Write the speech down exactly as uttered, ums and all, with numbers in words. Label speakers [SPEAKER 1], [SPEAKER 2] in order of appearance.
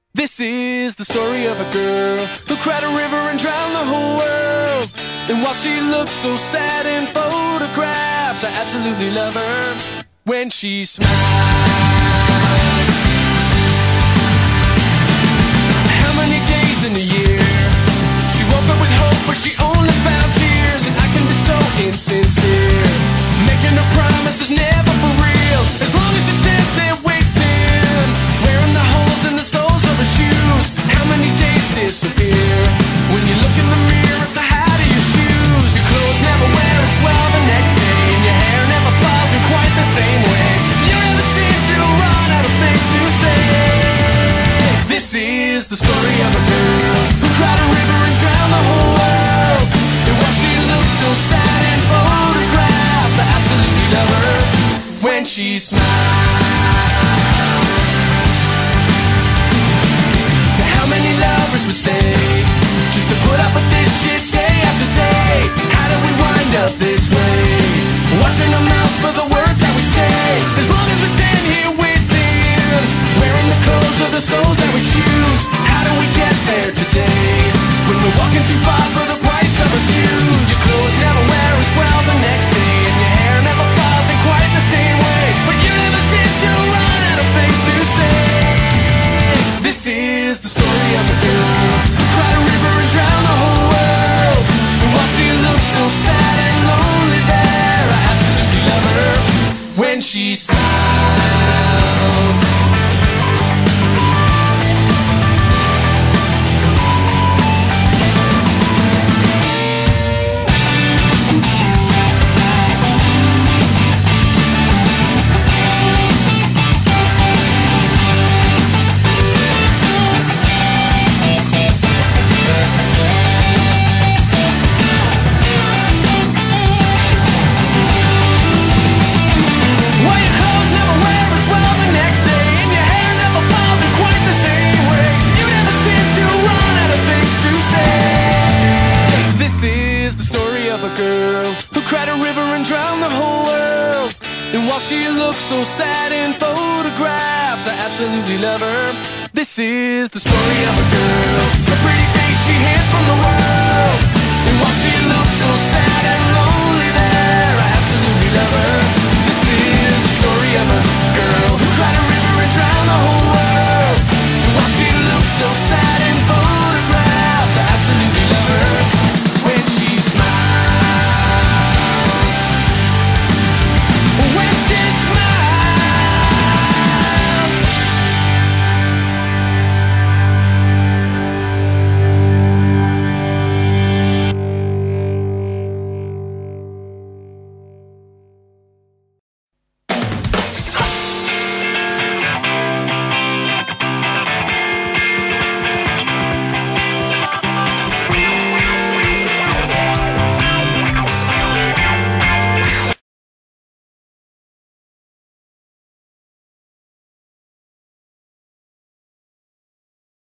[SPEAKER 1] This is the story of a girl who cried a river and drowned the whole world. And while she looks so sad in photographs, I absolutely love her when she smiles. How many days in a year she woke up with hope, but she only found tears? And I can be so insincere, making her promises never for real. As long as she stands there waiting, wearing the holes in the soles of her shoes. How many days disappear when you look in the mirror? So how do your shoes? Your clothes never wear as well the next day, and your hair never falls in quite the same way. You never seem to run out of things to say. This is the story of a girl who cried a river and drowned the whole world. And while she looks so sad in photographs, I absolutely love her when she smiles. How many lovers would stay just to put up with this shit day after day? How did we wind up this way, watching our mouths for the words that we say? As long as we stand here waiting, wearing the clothes of the souls that we choose. How do we get there today when we're walking too far for the price of our shoes? Your clothes never wear as well the next day, and your hair never falls in quite the same way. But you never seem to run out of things to say. This is the story of a girl who cried a river and drowned the whole world. And while she looks so sad and lonely there, I absolutely love her when she smiles. She looks so sad in photographs, I absolutely love her. This is the story of a girl, a pretty face she hid from the world. And while she looks so sad and lonely there, I absolutely love her.